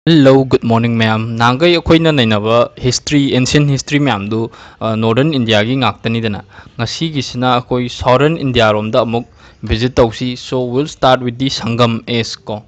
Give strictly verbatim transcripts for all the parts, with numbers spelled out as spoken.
Hello, good morning, ma'am. Nangai akoina nainaba history, ancient history ma'am du uh, northern India gi ngaktani dana. Ngasi gisina akoi southern India rom da amuk visit tausi. So we'll start with the Sangam S ko.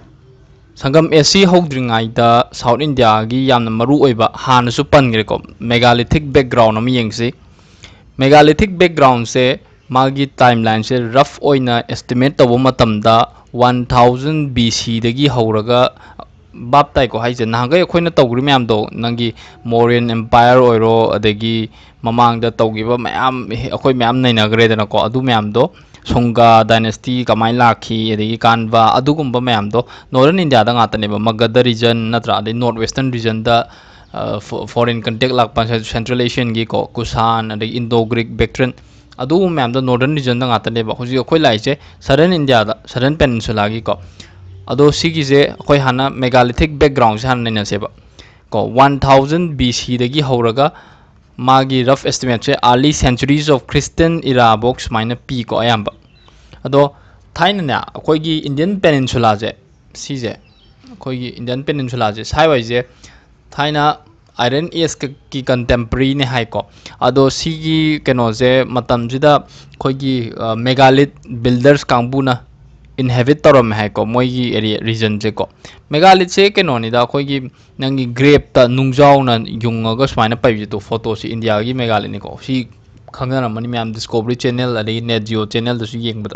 Sangam S si hodringai da South India gi yamna maru oiba hana su pangre ko. Megalithic background am yengsi. Megalithic background se magi timeline se rough oina estimate tabo matamda one thousand B C dagi hauraga bab tai ko haise nagai akoina tawgri myam do nangi Mauryan empire oiro adagi mamang da tawgiba mayam akoi myam nainagre dana ko adu myam do Songa dynasty kamai lakhi adagi kanva adugumba myam do northern India da ngata ne Magadha region natra ade northwestern region da uh, foreign contact lakpa Central Asian gi ko Kusan adagi Indo Greek Bactrian adu myam do northern region da ngata ne ba hoji akoi laise southern India da southern peninsula gi ko ado sigi je akoi hana megalithic background se hana nena seba ko one thousand B C dagi hauraga magi rough estimate se early centuries of Christian era box minus p ko ayamba ado thaina na akoi gi Indian peninsula je si je akoi gi Indian peninsula je sai wai je thaina iron age ki contemporary ne hai ko ado sigi keno je matam jida akoi gi megalith builders kangbu na inhabit torom hai ko moi gi area region je ko megalith se ke no ni da khoi gi nangi grape ta nungjaw na yung ga smaina pai to photo si India gi megalith ni ko si khangna mani myam discovery channel adi net geo channel da su yeng bada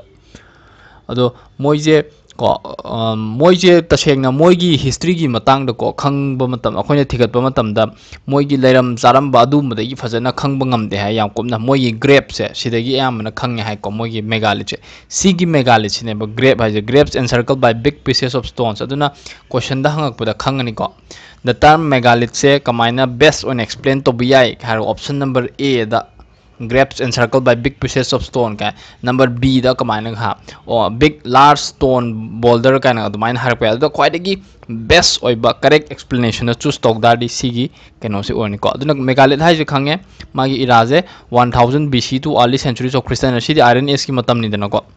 ado moi je ko moi je taseng na moi gi history gi matang da ko khang ba matam akoina thigat ba matam da moi gi leiram charam ba du ma da gi phajana khang ba ngam de ha yam kom na moi gi grape se sida gi am na khang hai ko moi gi megalith se si gi megalith ne ba grape ha je grapes encircled by big pieces of stones aduna question da hangak ba da khang ani ko the term megalith se kamaina best on explain to bi ai har option number A da grapes encircled by big pieces of stone ka number B da kamaina ha or big large stone boulder kind of mine har pa da quite gi best oi ba correct explanation choose stock da di sigi keno se oni ko aduna megalith hai je khange magi iraje one thousand B C to early centuries of Christian si iron age ki matam ni dana ko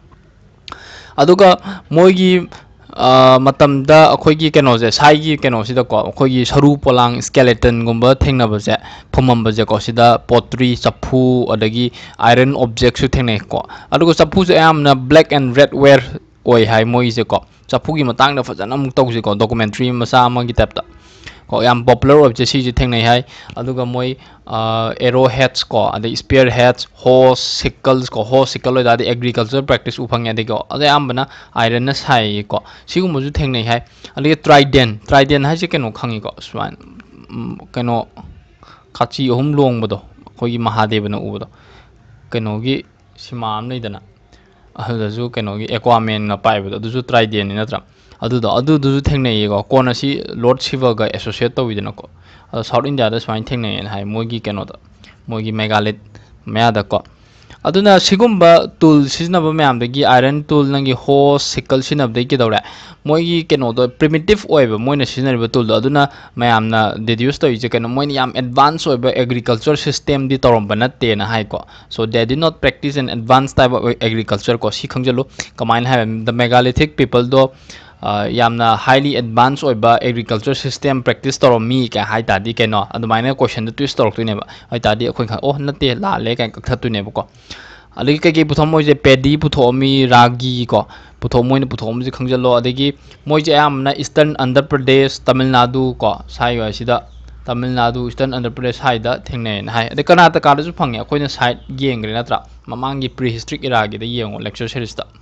aduga moigi matam da akhoi gi keno je sai gi keno si da ko akhoi gi saru polang skeleton gumba thengna ba je phomam ba je ko si da pottery chapu adagi iron objects su thengne ko adugo chapu je am na black and red ware oi hai moi je ko chapu gi matang da fajana muk tau je ko documentary masa ma gi tap da ko yam popular of je si je thengnai hai aduga moi arrow heads ko ade spear heads horse sickles ko horse sickle da de agriculture practice upang ya de ko ade am bana iron na sai ko sigum ju thengnai hai ade trident trident hai je keno khangi ko swan keno khachi hum long bodo koi mahadev na u bodo keno gi simam nei dana ahda ju keno gi aquaman na pai bodo du ju trident ni natra aduda adudu thengnai ko kona si Lord Shiva ga associate to widna ko South India da swain thengnai hai mogi keno da mogi megalith mya da ko aduna sigumba tool sisna ba myam da gi iron tool nangi ho sickle sinab da gi dawra mogi keno do primitive oi ba moina sisna ba tool da aduna myam na deduce to je keno moina yam advanced oi ba agriculture system di torom ba na te na hai ko so they did not practice an advanced type of agriculture ko si khangjalu kamain hai the megalithic people do yamna highly advanced oiba agriculture system practice toro mi ka hai ta di keno adumaina question to twist torok tune ba hai ta di akhoi kha oh nate la le ka ka tune ba ko ali ka ke puthom moi je paddy puthomi ragi ko puthom moi ne puthom je khangjalo adegi moi je amna eastern andhra pradesh tamil nadu ko sai wa sida tamil nadu eastern andhra pradesh hai da thengne hai ade karnataka da su phangye akhoi na side yengre natra mamangi prehistoric era gi da yengo lecture series da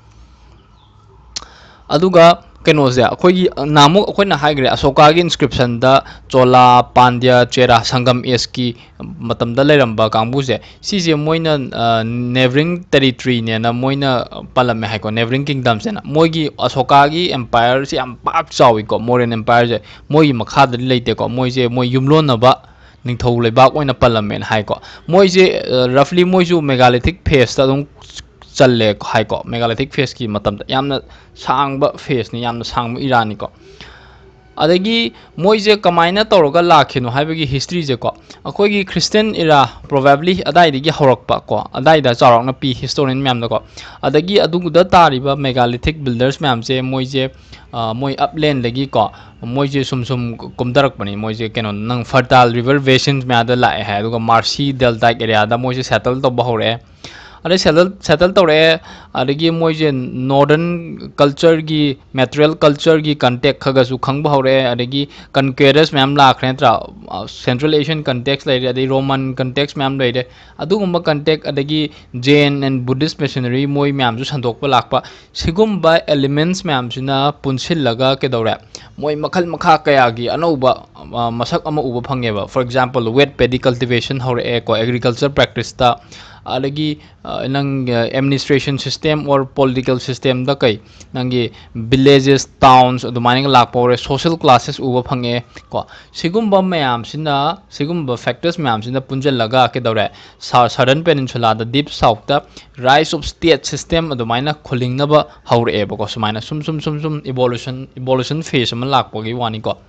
aduga keno je akhoi gi namu akhoi na haigre Asoka gi inscription da Chola Pandya Chera Sangam es ki matam da leramba kangbu je si je moina neighboring territory ne na moina palame hai ko neighboring kingdoms na moi gi Asoka gi empire si am pak chawi ko Mauryan empire je moi gi makha da leite ko moi je moi yumlon na ba ningthau leibak oina parliament hai ko moi je roughly moi ju megalithic phase ta dong challe hai ko megalithic phase ki matam da yamna sang ba phase ni yamna sang irani ko adagi moise kamaina toroga lakhino haibagi history je ko akoigi Christian era probably adai digi horakpa ko adai da charokna pi historian myam da ko adagi aduguda tariba megalithic builders myam je moise moi upland lagi ko moise sum sum kumdarak bani moise keno nang fertile river basins me ada la hai aduga Marcy delta area da moise settle to bahore अरे settle settle तौरे अदगी मोइजे northern culture की material culture की contact खगसु खंग हौरे अदगी कनक्वेरस मैम लाखरे नत्रा सेंट्रल एशियन कंटेक्स लेरे अदगी रोमन कंटेक्स मैम लेरे अदुगुम्बा कंटेक्ट अदगी जैन एंड बुद्धिस्ट मिशनरी मोइ मैम जु संदोकपा लाखपा सिगुम्बा एलिमेंट्स मैम सिना पुनसिल्लगा केदौरे मोइ मखल मखा कयागी अनौबा मसक अमा उबा फंगेबा for example wet paddy cultivation हौरे को एग्रीकल्चर प्रैक्टिस ता अलगी नंग administration system or political system दा कई नंगी विलेजेस टाउन्स अदुमाइंग लाखपौरे सोशल क्लासेस उबा फंगे को सिगुम्बा मैम सिना सिगुम्बा फैक्टर्स मैम सिना पुंजलगा के दौरे सदर्न पेनिनसुला दा डीप साउथ दा राइज ऑफ स्टेट सिस्टम अदुमाइना खुलिंगनबा हौरेबा को सुमाइना सुम सुम सुम सुम इवोल्यूशन इवोल्यूशन फेज अमा लाखपगी वानी को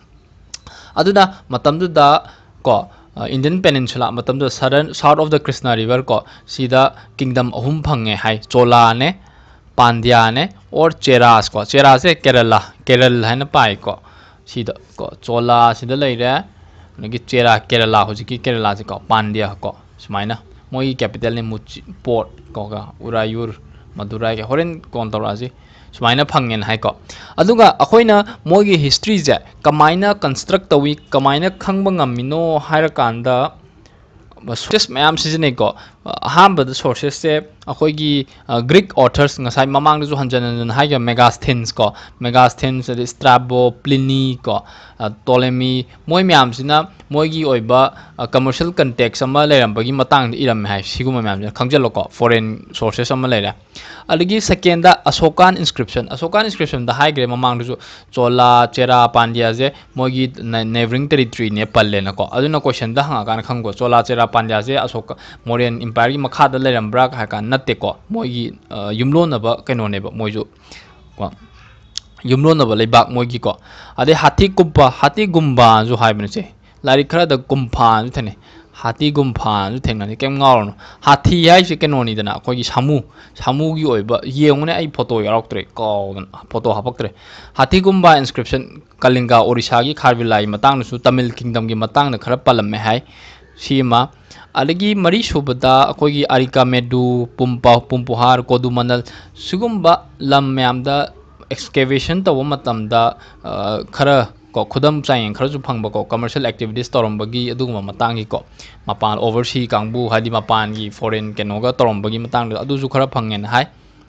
अदुदा मतमदुदा को इंडियन पेनिनसुला मतम southern south of the Krishna river को सीधा किंगडम अहुम फंगे है चोला ने पांड्या ने और चेरास को चेरास है केरला केरल है ना पाई को सीधा को चोला सीधा ले रहा है चेरा केरला हो की केरला से को पांड्या को सुमाइना मोई कैपिटल ने मुच पोर्ट को का उरायूर मदुराई के होरेन कौन तौरा जी सुमाइना फंगेन है को अदुगा अखोइना मोगी हिस्ट्री जे कमाइना कंस्ट्रक्ट तवी कमाइना खंगबा ngamiनो हायर कांदा सोर्सेस मैम सिजने को अहमद सोर्सेस से अखोगी Greek authors ngasai mamang ju hanjan हाइगा मेगास्थेन्स को मेगास्थेन्स स्ट्राबो प्लिनी को टोलेमी मोय मैम सिना मोगी ओइबा कमर्शियल कंटेक्स अमा लेरंबगी मतंग इरम है सिगुम मैम खंगजलो को फॉरेन सोर्सेस अमा लेरा अलगी सेकेंड दा अशोकान इंस्क्रिप्शन अशोकान इंस्क्रिप्शन दा हाइग्रे mamang ju चोला चेरा पांड्या जे मोगी नेबरिंग टेरिटरी ने पल्ले न को अदुना क्वेश्चन दा हंगा कान खंगो चोला चेरा पांड्या जे अशोक मोरियन एम्पायर की मखा दा लेरंब्रा का का नत्ते को मोगी युमलोनबा कैनोनेबा मोइजु को युमलोनबा लेबाक मोगी को अदे हाथी गुम्बा हाथी गुम्बा जो हाइबने से लारी खरा द गुम्फा जो थने हाथी गुम्फा जो थेंगनाने केम गावनो हाथी हाइ से कैनोनी दना कोगी सामु सामु की ओइबा येंगने आई फोटो यारक्तरे को फोटो हापक्तरे हाथी गुम्बा इंस्क्रिप्शन कलिंगा ओडिशा की खारबिलाई मतंग नु तमिल किंगडम की मतंग खरा पलम है सीमा अलगी मरी सुबदा अखोगी अरिका मेडू पुम्पा पुम्पुहार कोदुमनल सुगुम्बा लम मैमदा एक्सकेवेशन तव मतमदा खरा को खुदम चाइंग खरजु फंगबा को कमर्शियल एक्टिविटीज तोरंबगी अदुगुमा मतंगी को मपान ओवरसी कांगबू हादि मपान की फॉरेन केनोगा तोरंबगी मतंग अदुजु खरा फंगेन हाय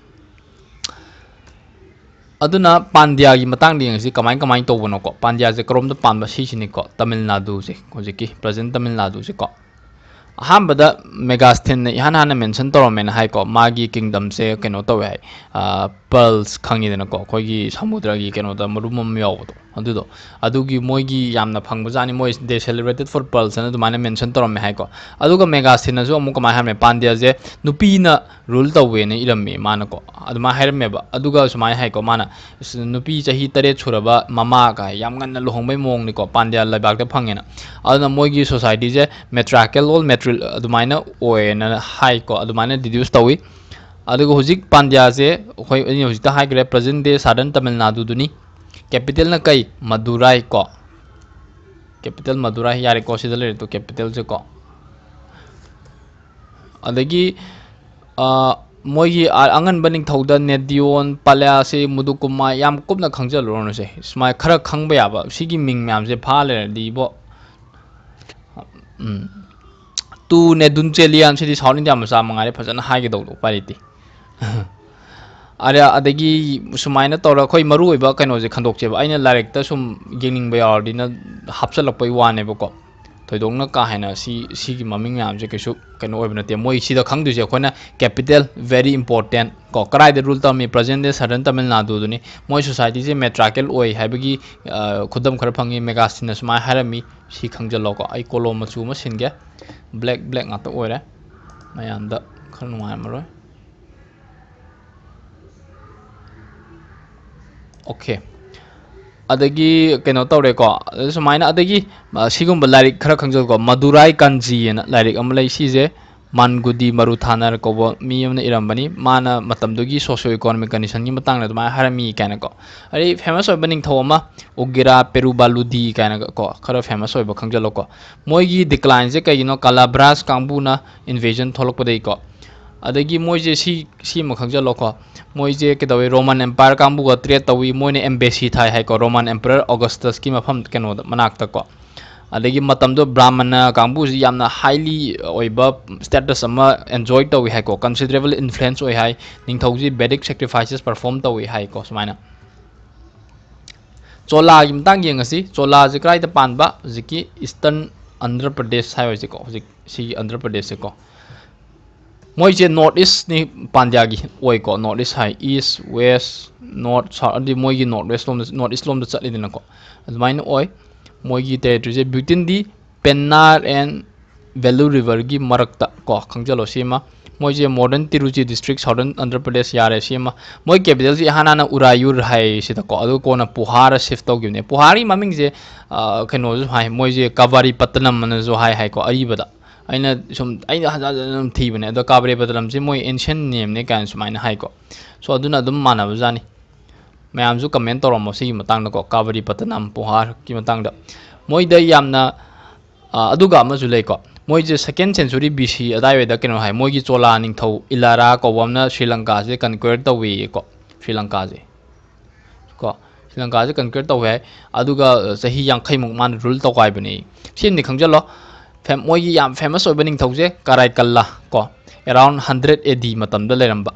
अदुना पांड्या की मतंग दिंगसी कमाई कमाई तोबनो को पांड्या से करोम द पानबा सिसिनि को तमिलनाडु से होजिकी प्रेजेंट तमिलनाडु से को अहमद मेगास्थेन इहान हाना मेंशन तौरमेन है को मागी किंगडम से कनो तवे है पर्ल्स खंगीदन को अखोगी समुद्र की कनो द मरुमम यावदो अदुदो अदुगी मोगी यामना फंगबजानी मोइ दे सेलिब्रेटेड फॉर पर्ल्स अन दुमाने मेंशन तौरमे है को अदुगा मेगास्थेन जो अमुक मा हमे पांड्या जे नुपीना रूल तवे ने इरमे माना को अदुमा हैरमेबा अदुगा सुमाय है को माना नुपी चाही तरे छुरबा ममा का यामगन लुहोंबै मोंग नि को पांड्या लबाक ते फंगेना अदुना मोगी सोसाइटी जे मेट्राकेल ओल मेट्रिल अदुमाइना ओएना हाई को अदुमाइना डिड्यूस तवी अदुगा हुजिक पांड्या जे होय अनि हुजिक हाइग्रे प्रेजेंट डे सदर्न तमिलनाडु दुनी कैपिटल ना कई मदुराई को कैपिटल मदुराई यारे को सिदल रे तो कैपिटल से को अदगी मोगी अंगन बनिंग थौदा नेडियोन पाल्या से मुदुकुमा याम कुपना खंगजलोन से स्माय खरा खंगबा याबा सिगी मिंग म्याम से फा ले दीबो तू ने दुनचेलियन से साउथ इंडिया मसा मंगारे फजन हागे दो पारिती अरे अदगी सुमाइना तौर खोई मरु ओइबा कनो जे खंदोकचेबा आइना लाइरेक्ट सुम गेनिंग बयारदिना हापसलपै वानेबको थोइदोंना का हैना सी सीगी ममिंग नाम जे केसु कनो ओइबनते मोइ सिदा खंगदुजे खोना कैपिटल वेरी इंपोर्टेंट को कराइ द रूल तमी प्रेजेंट डे सदर्न तमिलनाडु दुनी मोइ सोसाइटी जे मेट्राकेल ओइ हाइबगी खुदम खर फंगी मेगास्टिन सुमाइ हारमी सी खंगजलो को आई कोलो मचु म सिनगे ब्लैक ब्लैक ngata ओइरे मयामदा खर नुवाय मरोय okay adagi keno tawre ko sumaina adagi sigum larik khara khangjal ko Madurai Kanji na larik amlai sije Mangudi Maruthanar ko mi amna irambani mana matamdugi socio economic condition gi matang na duma harami kana ko ari famous oi baning thoma Ugira Perubaludi kana ko khara famous oi ba khangjal ko moigi decline je kayino Calabras kambuna invasion tholok padai ko adagi moije si si ma khangjal ko moije ke dawe Roman Empire kambu ga trade tawi moine embassy thai hai ko Roman Emperor Augustus ki mafam keno manak ta ko adagi matam do Brahmana kambu ji yamna highly oiba status ama enjoy tawi hai ko considerable influence oi hai ningthauji Vedic sacrifices perform tawi hai ko sumaina Chola gi mtang yeng asi Chola ji krai ta panba jiki Eastern Andhra Pradesh hai oi ko si Andhra Pradesh ko moije north east ni panjagi oi ko north east hai east west north south adi moigi north west lom north east lom da chatli dina ko admain oi moigi territory je between di Pennar and Velu river gi marakta ko khangjalo sima moije modern Tiruchi district southern Andhra Pradesh yare sima moi capital ji hanana Urayur hai sita ko adu ko na Puhara shift to gine Puhari maming je keno jo hai moije Kavari Patnam man jo hai hai ko aribada aina sum aina hazam thi bane ado Kavari Patnam je moi ancient name ne kan sumaina hai ko so aduna dum mana bajani mayam ju comment torom si matang ko Kavari Patnam Puhar ki matang da moi da yamna aduga ma ju lei ko moi je second century B C adai we da keno hai moi gi Chola ning thau Ilara ko wamna Sri Lanka je conquer ta we ko Sri Lanka je ko Sri Lanka je conquer ta we aduga sahi yankhai muk man rule to kai bani sim ni khangjalo fam moi gi yam famous oi baning thau je Karai Kalla ko around one hundred A D matam da leramba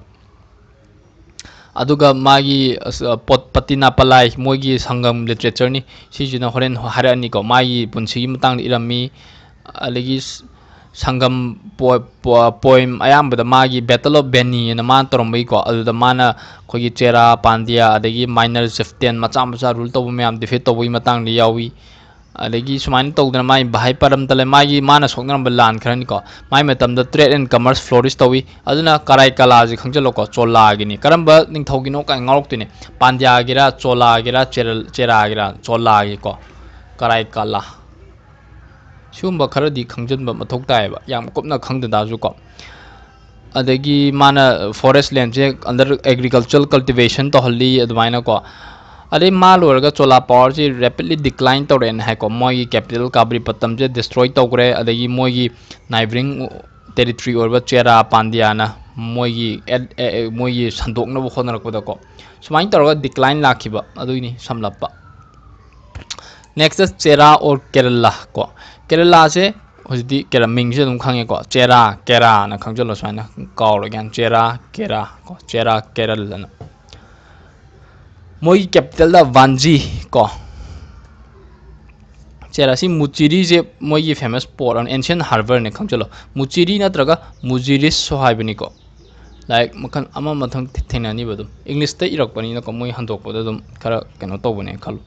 aduga magi pot patina palai moigi Sangam literature ni si jina horen harani ko magi punsi matang irami alagi Sangam poem ayam bada magi Battle of Beni na man torombai ko aduda mana khogi Chera Pandya adagi minor chieftain macha macha rule to myam defeat to wi matang ni yawi adagi sumain to dana mai bahai param tale magi mana soknam balan kharani ko mai matam da trade and commerce flourish to wi aduna Karai Kala ji khangjalo ko Chola gini karamba ning thogino ka ngorok tine Pandya gira Chola gira Chera gira Chola gi ko Karai Kala Shumba Karadi Kangjan Matokta, Yam Kopna Kang the Dazuko. Adagi Mana forest land under agricultural cultivation to Holly Advinako. Ade Malurga Chola Party rapidly declined to Ren Hako Mogi capital Kabri Patamje destroyed Togre Adagi Mogi neighboring territory over Chera Pandiana Mogi Mogi Sandok no Honorako. So mine decline Lakiba Aduni Samlapa. Next is Chera or Kerala ko. Kerala se hojdi Kerala mingje dum khange ko Chera Kera na khangjalo swana kaw again Chera Kera ko Chera Kerala na moi capital da Vanji ko Chera si Muchiri je moi famous port on ancient harbor ne khangjalo Muchiri na traga Mujiris so haibani ko like makan ama mathang thenani badum English te irak pani na ko moi handok poda dum kara keno to bune khalu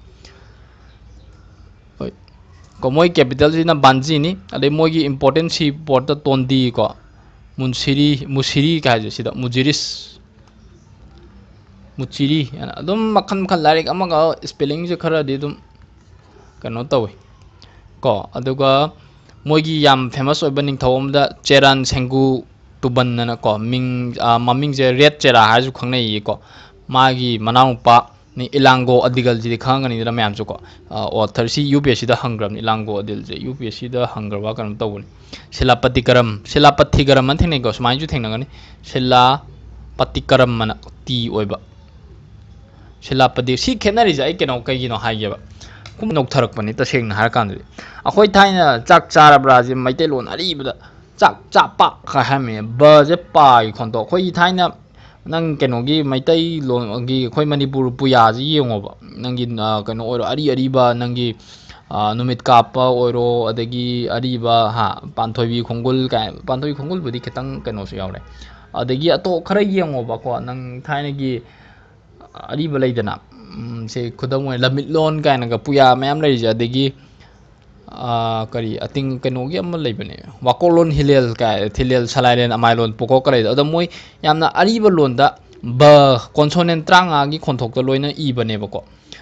ko moi capital ji na Banji ni ade moi gi important si port ta Tondi ko Munsiri Musiri ka je sida Mujiris Muchiri adum makhan makhan larik amaga spelling je khara de dum kano tawi ko aduga moi gi yam famous oi baning thawm da Cheran Sengu Tuban na ko ming maming je red Chera ha ju khangnai ko magi manau pa ni Ilango Adigal ji khangani da mayam chu ko author si U P S C da hangram Ilango Adil je U P S C da hangrwa kan tawun Silapati Karam Silapati Karam man thing ko smai ju thing na ngani Silapati Karam man ti oiba Silapati si khenari jai keno kai gino haige ba kum nok tharak pani ta seng har kan ri akhoi thaina chak chara braji maite lon ari bada chak cha pa kha ha me ba je pa i khon to khoi thaina nang keno gi maitai lon gi khoi Manipur puya ji yengo ba nang gi keno oro ari ari ba nang gi numit kapa oro adagi ari ba ha panthoi bi khongul ka panthoi khongul budi ketang keno su yaure adagi ato khara yengo ba ko nang thaina gi ari ba leidana se khudam we lamit lon ka na ga puya mayam lei ja adagi kari ating keno gi am lei bane wakolon hilel ka thilel salailen amailon poko ka lei da moi yamna ari ba lon da ba consonant tranga gi khonthok to loina i bane ba ko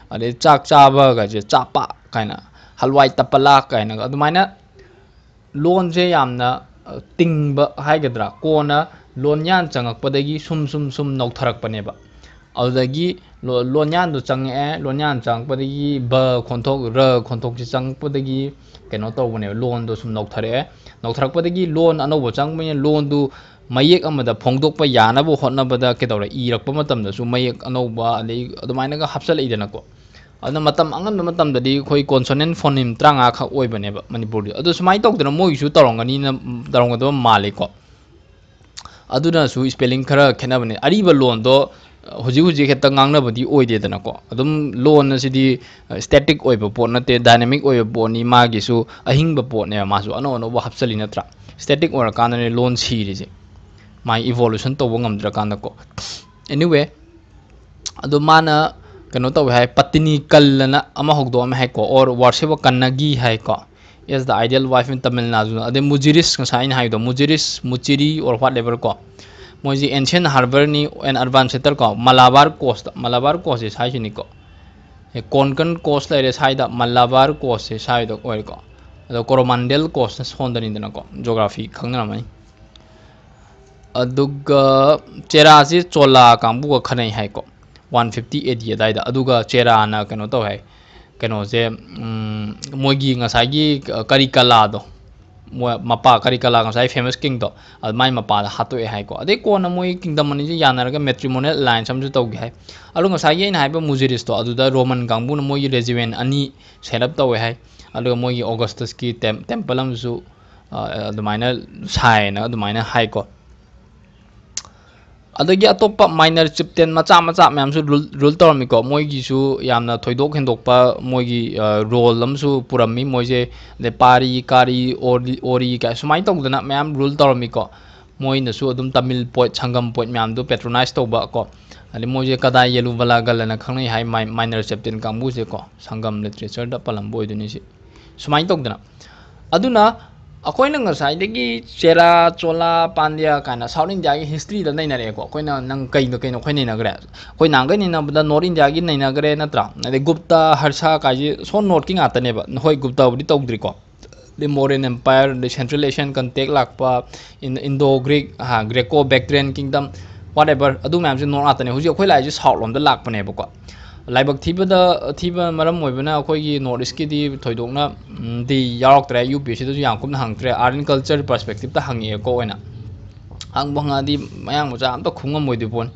ꯑꯗꯩ ꯆꯥꯛ ꯆꯥꯕꯒꯁꯦ ꯆꯥꯄ ꯀꯥꯏꯅ ꯍꯜꯋꯥꯏ ꯇꯄꯂꯥ ꯀꯥꯏꯅ ꯑꯗꯨꯃꯥꯏꯅ ꯂꯣꯟꯁꯦ ꯌꯥꯝꯅ ꯇꯤꯡꯕ ꯍꯥꯏꯒꯗ꯭ꯔꯥ ꯀꯣꯟꯅ ꯂꯣꯟꯌꯥꯟ ꯆꯪꯉꯛꯄꯗꯒꯤ ꯁꯨꯝ ꯁꯨꯝ ꯁꯨꯝ ꯅꯧꯊꯔꯛꯄꯅꯦꯕ ꯑꯗꯨꯗꯒꯤ ꯂꯣꯟꯌꯥꯟꯗꯣ ꯆꯪꯉꯛꯑꯦ ꯂꯣꯟꯌꯥꯟ ꯆꯪꯉꯛꯄꯗꯒꯤ ꯕ ꯈꯣꯟꯊꯣꯛ ꯔ ꯈꯣꯟꯊꯣꯛꯁꯤ ꯆꯪꯉꯛꯄꯗꯒꯤ ꯀꯩꯅꯣ ꯇꯧꯕꯅꯦꯕ ꯂꯣꯟꯗꯣ ꯁꯨꯝ ꯅꯧꯊꯔꯛꯑꯦ ꯅꯧꯊꯔꯛꯄꯗꯒꯤ ꯂꯣꯟ ꯑꯅꯧꯕ ꯆꯪꯕꯅꯤꯅ ꯂꯣꯟꯗꯨ ꯃꯌꯦꯛ ꯑꯃꯗ ꯐꯣꯡꯗꯣꯛꯄ ꯌꯥꯅꯕ ꯍꯣꯠꯅꯕꯗ ꯀꯩꯗꯧꯔꯦ ꯏꯔꯛꯄ ꯃꯇꯝꯗꯁꯨ ꯃꯌꯦꯛ ꯑꯅꯧꯕ ꯑꯗꯩ ꯑꯗꯨꯃꯥꯏꯅꯒ ꯍꯥꯞꯆꯜꯂꯛꯏꯗꯅꯀꯣ ꯑꯗꯨꯅ ꯃꯇꯝ ꯑꯉꯟꯕ ꯃꯇꯝꯗꯗꯤ ꯑꯩꯈꯣꯏ ꯀꯣꯟꯁꯣꯅꯦꯟ ꯐꯣꯅꯤꯝ ꯇꯔꯥꯃꯉꯥ ꯈꯛ ꯑꯣꯏꯕꯅꯦꯕ ꯃꯅꯤꯄꯨꯔꯗꯤ ꯑꯗꯨ ꯁꯨꯃꯥꯏꯅ ꯇꯧꯗꯅ ꯃꯣꯏꯒꯤꯁꯨ ꯇꯧꯔꯝꯒꯅꯤꯅ ꯇꯧꯔꯝꯒꯗꯕ ꯃꯥꯜꯂꯦꯀꯣ ꯑꯗꯨꯅꯁꯨ ꯁ꯭ꯄꯦꯂꯤꯡ ꯈꯔ ꯈꯦꯠꯅꯕꯅꯦ ꯑꯔꯤꯕ ꯂꯣꯟꯗꯣ ꯍꯧꯖꯤꯛ ꯍꯧꯖꯤꯛ ꯍꯦꯛꯇ ꯉꯥꯡꯅꯕꯗꯤ ꯑꯣꯏꯗꯦꯗꯅꯀꯣ ꯑꯗꯨꯝ ꯂꯣꯟ ꯑꯁꯤꯗꯤ ꯁ꯭ꯇꯦꯇꯤꯛ ꯑꯣꯏꯕ ꯄꯣꯠ ꯅꯠꯇꯦ ꯗꯥꯏꯅꯥꯃꯤꯛ ꯑꯣꯏꯕ ꯄꯣꯠꯅꯤ ꯃꯥꯒꯤꯁꯨ ꯑꯍꯤꯡꯕ ꯄꯣꯠꯅꯦꯕ ꯃꯥꯁꯨ ꯑꯅꯧ ꯑꯅꯧꯕ ꯍꯥꯞꯆꯜꯂꯤ ꯅꯠꯇ꯭ꯔꯥ ꯁ꯭ꯇꯦꯇꯤꯛ ꯑꯣꯏꯔꯀꯥꯟꯗꯅꯦ ꯂꯣꯟ ꯁꯤꯔꯤꯁꯦ ꯃꯥꯏ ꯏꯚꯣꯂꯨꯁꯟ ꯇꯧꯕ ꯉꯝꯗ꯭ꯔꯀꯥꯟꯗꯀꯣ ꯑꯦꯅꯤꯋꯦ ꯑꯗꯣ ꯃꯥꯅ ꯀꯩꯅꯣ ꯇꯧꯋꯦ ꯍꯥꯏ ꯄꯇꯤꯅꯤ ꯀꯜꯂꯅ ꯑꯃ ꯍꯧꯗꯣꯛꯑꯝꯃꯦ ꯍꯥꯏꯀꯣ ꯑꯣꯔ ꯋꯥꯔꯁꯤꯕ ꯀꯟꯅꯒꯤ ꯍꯥꯏꯀꯣ is the ideal wife in Tamil Nadu ꯑꯗꯩ ꯃꯨꯖꯤꯔꯤꯁ ꯉꯁꯥꯏ ꯑꯩꯅ ꯍꯥꯏꯕꯗꯣ ꯃꯨꯖꯤꯔꯤꯁ ꯃꯨꯆꯤꯔꯤ ꯑꯣꯔ ꯋꯥꯠ ꯑꯦꯚꯔ ꯀꯣ ꯃꯣꯏꯁꯤ ꯑꯦꯟꯁꯤꯌꯟ ꯍꯥꯔꯕꯔꯅꯤ ꯑꯦꯟ ꯑꯔꯕꯥꯟ ꯁꯦꯇꯔ ꯀꯣ ꯃꯂꯥꯕꯥꯔ ꯀꯣꯁꯇ ꯃꯂꯥꯕꯥꯔ ꯀꯣꯁꯁꯦ ꯁꯥꯏꯁꯤꯅꯤꯀꯣ ꯀꯣꯟꯀꯟ ꯀꯣꯁ ꯂꯩꯔꯦ ꯁ꯭ꯋꯥꯏꯗ ꯃꯂꯥꯕꯥꯔ ꯀꯣꯁꯁꯦ ꯁ꯭ꯋꯥꯏꯗ ꯑꯣꯏꯔꯦꯀꯣ ꯑꯗꯣ ꯀꯣꯔꯣꯃꯥꯟꯗꯦꯜ ꯀꯣꯁꯅ ꯁꯣꯟꯗꯅꯤꯗꯅꯀꯣ ꯖꯣꯒ꯭ꯔꯥꯐꯤ ꯈꯪꯅꯔꯝꯃꯅꯤ ꯑꯗꯨꯒ ꯆꯦꯔꯥꯁꯤ ꯆꯣꯂꯥ ꯀꯥꯡꯕꯨꯒ ꯈꯟꯅꯩ ꯍꯥꯏꯀꯣ ꯋꯥꯟ ꯐꯤꯐꯇꯤ ꯑꯦ ꯗꯤ ꯑꯗꯥꯏꯗ ꯑꯗꯨꯒ ꯆꯦꯔꯥꯅ ꯀꯩꯅꯣ ꯇꯧꯋꯦ ꯍꯥꯏ ꯀꯩꯅꯣꯁꯦ ꯃꯣꯏꯒꯤ ꯉꯁꯥꯏꯒꯤ ꯀꯔꯤ ꯀꯂꯥꯗꯣ ꯃꯣꯏ ꯃꯄꯥ ꯀꯔꯤ ꯀꯂꯥ ꯉꯁꯥꯏ ꯐꯦꯃꯁ ꯀꯤꯡꯗꯣ ꯑꯗꯨꯃꯥꯏ ꯃꯄꯥꯗ ꯍꯥꯠꯇꯣꯛꯑꯦ ꯍꯥꯏꯀꯣ ꯑꯗꯩ ꯀꯣꯟꯅ ꯃꯣꯏ ꯀꯤꯡꯗꯝ ꯑꯅꯤꯁꯤ ꯌꯥꯅꯔꯒ ꯃꯦꯇ꯭ꯔꯤꯃꯣꯅꯦꯜ ꯑꯦꯂꯥꯏꯟꯁ ꯑꯃꯁꯨ ꯇꯧꯒꯦ ꯍꯥꯏ ꯑꯗꯨ ꯉꯁꯥꯏꯒꯤ ꯑꯩꯅ ꯍꯥꯏꯕ ꯃꯨꯖꯤꯔꯤꯁꯇꯣ ꯑꯗꯨꯗ ꯔꯣꯃꯟ ꯀꯥꯡꯕꯨꯅ ꯃꯣꯏꯒꯤ ꯔꯦꯖꯤꯃꯦꯟ ꯑꯅꯤ ꯁꯦꯠ ꯑꯞ ꯇꯧꯋꯦ ꯍꯥꯏ ꯑꯗꯨꯒ ꯃꯣꯏꯒꯤ ꯑꯣꯒꯁꯇꯁꯀꯤ ꯇꯦꯝꯄꯜ ꯑꯃꯁꯨ ꯑꯗꯨꯃꯥꯏꯅ ꯁꯥꯏꯅ ꯑꯗꯨꯃꯥꯏꯅ ꯍꯥꯏꯀꯣ ꯑꯗꯒꯤ ꯑꯇꯣꯞꯄ ꯃꯥꯏꯅꯔ ꯆꯤꯞꯇꯦꯟ ꯃꯆꯥ ꯃꯆꯥ ꯃꯌꯥꯝꯁꯨ ꯔꯨꯜ ꯇꯧꯔꯝꯃꯤꯀꯣ ꯃꯣꯏꯒꯤꯁꯨ ꯌꯥꯝꯅ ꯊꯣꯏꯗꯣꯛ ꯍꯦꯟꯗꯣꯛꯄ ꯃꯣꯏꯒꯤ ꯔꯣꯜ ꯑꯃꯁꯨ ꯄꯨꯔꯝꯃꯤ ꯃꯣꯏꯁꯦ ꯑꯗꯩ ꯄꯥꯔꯤ ꯀꯥꯔꯤ ꯑꯣꯔꯤ ꯀꯥꯏ ꯁꯨꯃꯥꯏꯅ ꯇꯧꯗꯅ ꯃꯌꯥꯝ ꯔꯨꯜ ꯇꯧꯔꯝꯃꯤꯀꯣ ꯃꯣꯏꯅꯁꯨ ꯑꯗꯨꯝ ꯇꯥꯃꯤꯜ ꯄꯣꯏꯠ ꯁꯪꯒꯝ ꯄꯣꯏꯠ ꯃꯌꯥꯝꯗꯨ ꯄꯦꯇ꯭ꯔꯣꯅꯥꯏꯁ ꯇꯧꯕ ꯀꯣ ꯑꯗꯩ ꯃꯣꯏꯁꯦ ꯀꯗꯥꯏ ꯌꯦꯂꯨꯕꯂꯥꯒꯜꯂꯅ ꯈꯪꯅꯩ ꯍꯥꯏ ꯃꯥꯏꯅꯔ ꯆꯦꯞꯇꯦꯟ ꯀꯥꯡꯕꯨꯁꯦ ꯀꯣ ꯁꯪꯒꯝ ꯂꯤꯇꯔꯦꯆꯔꯗ ꯄꯜꯂꯝꯕ ꯑꯣꯏꯗꯣꯏꯅꯤ ꯁꯤ ꯁꯨꯃꯥꯏꯅ ꯇꯧꯗꯅ ꯑꯗꯨꯅ ꯑꯩꯈꯣꯏꯅ ꯉꯁꯥꯏꯗꯒꯤ ꯆꯦꯔꯥ ꯆꯣꯂꯥ ꯄꯥꯟꯗ꯭ꯌꯥ ꯀꯥꯏꯅ ꯁꯥꯎꯠ ꯏꯟꯗꯤꯌꯥꯒꯤ ꯍꯤꯁꯇ꯭ꯔꯤꯗ ꯅꯩꯅꯔꯛꯑꯦꯀꯣ ꯑꯩꯈꯣꯏꯅ ꯅꯪ ꯀꯩꯅꯣ ꯀꯩꯅꯣ ꯑꯩꯈꯣꯏ ꯅꯩꯅꯈ꯭ꯔꯦ ꯑꯩꯈꯣꯏ ꯅꯍꯥꯟꯈꯩ ꯅꯩꯅꯕꯗ ꯅꯣꯔꯠ ꯏꯟꯗꯤꯌꯥꯒꯤ ꯅꯩꯅꯈ꯭ꯔꯦ ꯅꯠꯇ꯭ꯔꯥ ꯑꯗꯩ ꯒꯨꯞꯇ ꯍꯔꯁꯥ ꯀꯥꯏꯁꯦ ꯁꯣꯟ ꯅꯣꯔꯠꯀꯤ ꯉꯥꯛꯇꯅꯦꯕ ꯍꯣꯏ ꯒꯨꯞꯇꯕꯨꯗꯤ ꯇꯧꯗ꯭ꯔꯤꯀꯣ ꯑꯗꯩ ꯃꯣꯔꯦꯟ ꯑꯦꯝꯄꯥꯌꯔ ꯑꯗꯩ ꯁꯦꯟꯇ꯭ꯔꯦꯜ ꯑꯦꯁꯤꯌꯥꯟ ꯀꯟꯇꯦꯛ ꯂꯥꯛꯄ Indo Greek Graeco Bactrian kingdom whatever ꯑꯗꯨ ꯃꯌꯥꯝꯁꯦ ꯅꯣꯔꯠ ꯉꯥꯛꯇꯅꯦ ꯍꯧꯖꯤꯛ ꯑꯩꯈꯣꯏ ꯂꯥꯛꯏꯁꯦ ꯁꯥꯎꯠ ꯂꯣꯝꯗ ꯂꯥꯛꯄꯅꯦꯕꯀꯣ ꯂꯥꯏꯕꯛ ꯊꯤꯕꯗ ꯊꯤꯕ ꯃꯔꯝ ꯑꯣꯏꯕꯅ ꯑꯩꯈꯣꯏꯒꯤ ꯅꯣꯔꯠ ꯏꯁꯀꯤꯗꯤ ꯊꯣꯏꯗꯣꯛꯅ ꯗꯤ ꯌꯥꯎꯔꯛꯇ꯭ꯔꯦ ꯌꯨ ꯄꯤ ꯑꯦꯁ ꯁꯤꯗꯁꯨ ꯌꯥꯝ ꯀꯨꯞꯅ ꯍꯪꯉꯛꯇ꯭ꯔꯦ ꯑꯥꯔꯠ ꯑꯦꯟ ꯀꯜꯆꯔ ꯄꯔꯁꯄꯦꯛꯇꯤꯞꯇ ꯍꯪꯉꯛꯑꯦꯀꯣ ꯑꯣꯏꯅ ꯍꯪꯕ ꯍꯪꯉꯛꯑꯗꯤ ꯃꯌꯥꯡ ꯃꯆꯥ ꯑꯝꯇ ꯈꯨꯡꯉꯝꯃꯣꯏꯗꯣꯏ ꯄꯣꯠꯅꯤ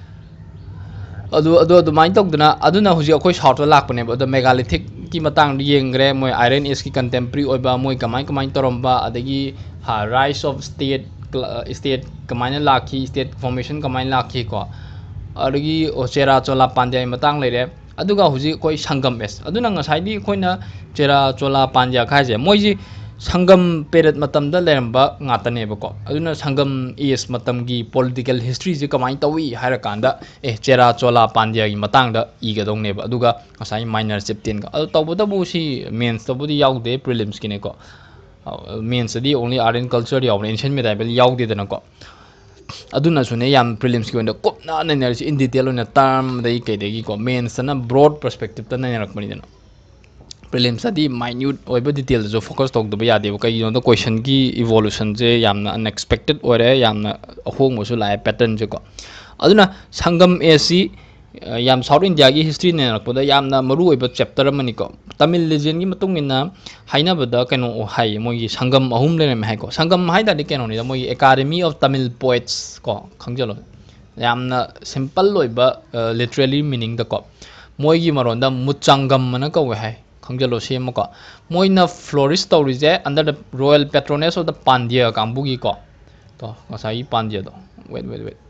ꯑꯗꯨ ꯑꯗꯨ ꯑꯗꯨꯃꯥꯏꯅ ꯇꯧꯗꯅ ꯑꯗꯨꯅ ꯍꯧꯖꯤꯛ ꯑꯩꯈꯣꯏ ꯁꯥꯎꯠꯇ ꯂꯥꯛꯄꯅꯦꯕ ꯑꯗꯣ ꯃꯦꯒꯥꯂꯤꯊꯤꯛꯀꯤ ꯃꯇꯥꯡꯗ ꯌꯦꯡꯈ꯭ರೆ ꯃꯣꯏ ꯑꯥꯏꯔꯟ ꯑꯦꯖꯀꯤ ꯀꯟꯇꯦꯝꯄꯔꯤ ꯑꯣꯏꯕ ꯃꯣꯏ ꯀꯃꯥꯏ ꯀꯃꯥꯏꯅ ꯇꯧꯔꯝꯕ ꯑꯗꯒꯤ ꯔꯥꯏꯁ ꯑꯣꯐ ꯁ꯭ꯇꯦꯠ ꯁ꯭ꯇꯦꯠ ꯀꯃꯥꯏꯅ ꯂꯥꯛꯈꯤ ꯁ꯭ꯇꯦꯠ ꯐꯣꯔꯃꯦꯁꯟ ꯀꯃꯥꯏꯅ ꯂꯥꯛꯈꯤ ꯀꯣ ꯑꯗꯒꯤ ꯆꯦꯔꯥ ꯆꯣꯂꯥ ꯄꯥꯟꯗ꯭ꯌꯥꯒꯤ ꯃꯇꯥꯡ ꯂꯩꯔꯦ ꯑꯗꯨꯒ ꯍꯧꯖꯤꯛ ꯑꯩꯈꯣꯏ ꯁꯪꯒꯝ ꯑꯦꯁ ꯑꯗꯨꯅ ꯉꯁꯥꯏꯗꯤ ꯑꯩꯈꯣꯏꯅ ꯆꯦꯔꯥ ꯆꯣꯂꯥ ꯄꯥꯟꯗ꯭ꯌꯥ ꯍꯥꯏꯁꯦ ꯃꯣꯏꯁꯤ ꯁꯪꯒꯝ ꯄꯦꯔꯠ ꯃꯇꯝꯗ ꯂꯩꯔꯝꯕ ꯉꯥꯛꯇꯅꯦꯕꯀꯣ ꯑꯗꯨꯅ ꯁꯪꯒꯝ ꯑꯦꯖ ꯃꯇꯝꯒꯤ ꯄꯣꯂꯤꯇꯤꯀꯦꯜ ꯍꯤꯁꯇ꯭ꯔꯤꯁꯦ ꯀꯃꯥꯏꯅ ꯇꯧꯏ ꯍꯥꯏꯔꯀꯥꯟꯗ ꯑꯦ ꯆꯦꯔꯥ ꯆꯣꯂꯥ ꯄꯥꯟꯗ꯭ꯌꯥꯒꯤ ꯃꯇꯥꯡꯗ ꯏꯒꯗꯧꯅꯦꯕ ꯑꯗꯨꯒ ꯉꯁꯥꯏ ꯃꯥꯏꯅꯔ ꯆꯤꯞꯇꯦꯟꯒ ꯑꯗꯨ ꯇꯧꯕꯇꯕꯨ ꯁꯤ ꯃꯦꯟꯁꯇꯕꯨꯗꯤ ꯌꯥꯎꯗꯦ ꯄ꯭ꯔꯤꯂꯤꯝꯁꯀꯤꯅꯦꯀꯣ ꯃꯦꯟꯁꯇꯗꯤ ꯑꯣꯡꯂꯤ ꯑꯥꯔꯠ ꯑꯦꯟ ꯀꯜꯆꯔ ꯌꯥꯎꯕꯅꯦ ꯑꯦꯟꯁꯤꯌꯟ ꯃꯦꯗꯥꯏꯕꯦꯜ ꯌꯥꯎꯗꯦꯗꯅꯀோ ꯑꯗꯨꯅꯁꯨꯅꯦ ꯌꯥꯝ ꯄ꯭ꯔꯤꯂꯤꯝꯁꯀꯤ ꯑꯣꯏꯅ ꯀꯨꯞꯅ ꯅꯩꯅꯔꯤꯁꯤ ꯏꯟ ꯗꯤꯇꯦꯜ ꯑꯣꯏꯅ ꯇꯥꯔꯝꯗꯒꯤ ꯀꯩꯗꯒꯤꯀꯣ ꯃꯦꯟꯁꯇꯅ ꯕ꯭ꯔꯣꯗ ꯄꯔꯁꯄꯦꯛꯇꯤꯞꯇ ꯅꯩꯅꯔꯛꯄꯅꯤꯗꯅ ꯄ꯭ꯔꯤꯂꯤꯝꯁꯇꯗꯤ ꯃꯥꯏꯟꯌꯨꯠ ꯑꯣꯏꯕ ꯗꯤꯇꯦꯜꯗꯁꯨ ꯐꯣꯀꯁ ꯇꯧꯗꯕ ꯌꯥꯗꯦꯕ ꯀꯩꯒꯤꯅꯣꯗ ꯀꯣꯏꯁꯟꯒꯤ ꯏꯚꯣꯂꯨꯁꯟꯁꯦ ꯌꯥꯝꯅ ꯑꯟꯑꯦꯛꯁꯄꯦꯛꯇꯦꯠ ꯑꯣꯏꯔꯦ ꯌꯥꯝꯅ ꯑꯍꯣꯡꯕꯁꯨ ꯂꯥꯛꯑꯦ ꯄꯦꯇꯔꯟꯁꯦꯀꯣ ꯑꯗꯨꯅ ꯁꯪꯒꯝ ꯑꯦꯁꯤ ꯌꯥꯝ ꯁꯥꯎꯠ ꯏꯟꯗꯤꯌꯥꯒꯤ ꯍꯤꯁꯇ꯭ꯔꯤ ꯅꯩꯅꯔꯛꯄꯗ ꯌꯥꯝꯅ ꯃꯔꯨꯑꯣꯏꯕ ꯆꯦꯞꯇꯔ ꯑꯃꯅꯤꯀꯣ ꯇꯥꯃꯤꯜ ꯂꯤꯖꯦꯟꯒꯤ ꯃꯇꯨꯡ ꯏꯟꯅ ꯍꯥꯏꯅꯕꯗ ꯀꯩꯅꯣ ꯍꯥꯏꯌꯦ ꯃꯣꯏꯒꯤ ꯁꯪꯒꯝ ꯑꯍꯨꯝ ꯂꯩꯔꯝꯃꯦ ꯍꯥꯏꯀꯣ ꯁꯪꯒꯝ ꯍꯥꯏ ꯇꯥꯔꯗꯤ ꯀꯩꯅꯣꯅꯤꯗ ꯃꯣꯏꯒꯤ ꯑꯦꯀꯥꯗꯃꯤ ꯑꯣꯐ ꯇꯥꯃꯤꯜ ꯄꯣꯏꯠꯁ ꯀꯣ ꯈꯪꯖꯜꯂꯣ ꯌꯥꯝꯅ ꯁꯤꯝꯄꯜ ꯑꯣꯏꯕ ꯂꯤꯇꯔꯦꯂꯤ ꯃꯤꯅꯤꯡꯗꯀꯣ ꯃꯣꯏꯒꯤ ꯃꯔꯣꯟꯗ ꯃꯨꯠꯆꯥꯡꯒꯝ ꯑꯅ ꯀꯧꯋꯦ ꯍꯥꯏ ꯈꯪꯖꯜꯂꯣ ꯁꯦꯝꯃꯀꯣ ꯃꯣꯏꯅ ꯐ꯭ꯂꯣꯔꯤꯁ ꯇꯧꯔꯤꯁꯦ under the royal patronage of the Pandya ꯀꯥꯡꯕꯨꯒꯤꯀꯣ ꯇꯣ ꯉꯁꯥꯏꯒꯤ ꯄꯥꯟꯗ꯭ꯌꯥꯗꯣ ꯋꯦꯠ ꯋꯦꯠ ꯋꯦꯠ